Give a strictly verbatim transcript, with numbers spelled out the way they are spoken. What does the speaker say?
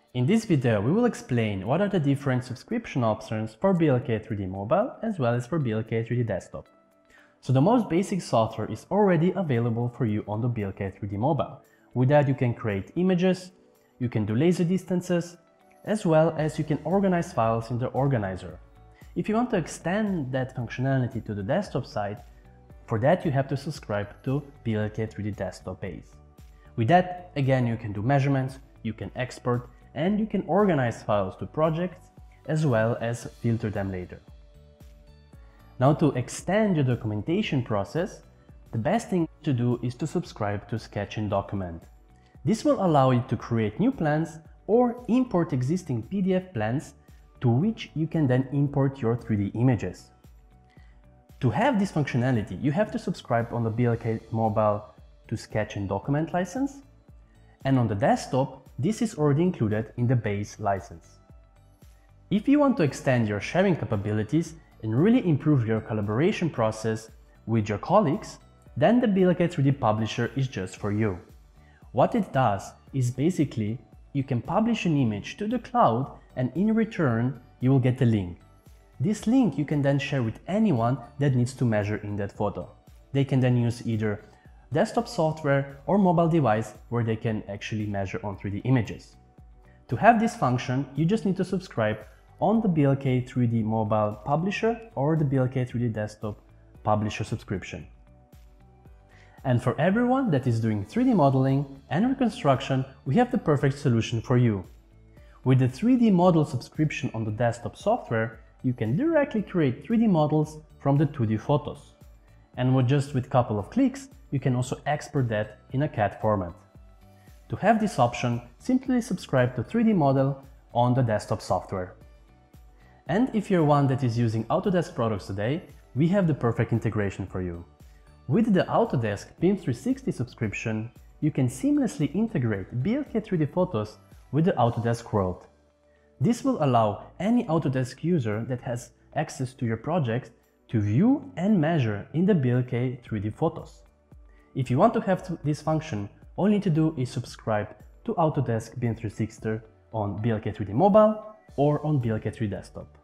In this video, we will explain what are the different subscription options for B L K three D Mobile as well as for B L K three D Desktop. So the most basic software is already available for you on the B L K three D Mobile. With that, you can create images, you can do laser distances, as well as you can organize files in the organizer. If you want to extend that functionality to the desktop side, for that you have to subscribe to B L K three D Desktop base. With that, again, you can do measurements, you can export, and you can organize files to projects as well as filter them later. Now, to extend your documentation process, the best thing to do is to subscribe to Sketch in Document. This will allow you to create new plans or import existing P D F plans to which you can then import your three D images. To have this functionality, you have to subscribe on the B L K Mobile to Sketch in Document license, and on the desktop, this is already included in the base license. If you want to extend your sharing capabilities and really improve your collaboration process with your colleagues, then the B L K three D Publisher is just for you. What it does is basically you can publish an image to the cloud, and in return you will get a link. This link you can then share with anyone that needs to measure in that photo. They can then use either desktop software or mobile device where they can actually measure on three D images. To have this function, you just need to subscribe on the B L K three D Mobile Publisher or the B L K three D Desktop Publisher subscription. And for everyone that is doing three D modeling and reconstruction, we have the perfect solution for you. With the three D model subscription on the desktop software, you can directly create three D models from the two D photos. And with just with a couple of clicks, you can also export that in a C A D format. To have this option, simply subscribe to three D model on the desktop software. And if you're one that is using Autodesk products today, we have the perfect integration for you. With the Autodesk B I M three sixty subscription, you can seamlessly integrate B L K three D photos with the Autodesk world. This will allow any Autodesk user that has access to your project to view and measure in the B L K three D photos. If you want to have this function, all you need to do is subscribe to Autodesk B I M three sixty on B L K three D Mobile or on B L K three D Desktop.